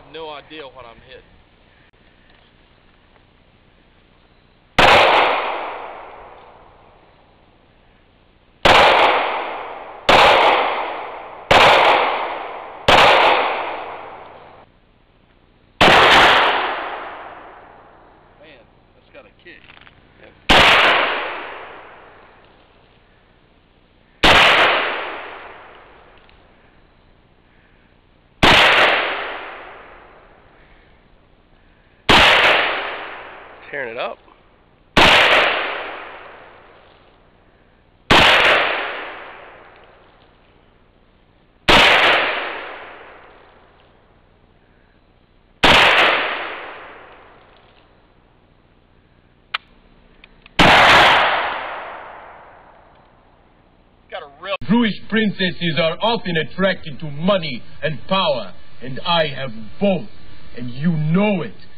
no idea what I'm hitting. Man, that's got a kick. Tearing it up. Got a real Jewish princesses are often attracted to money and power, and I have both, and you know it.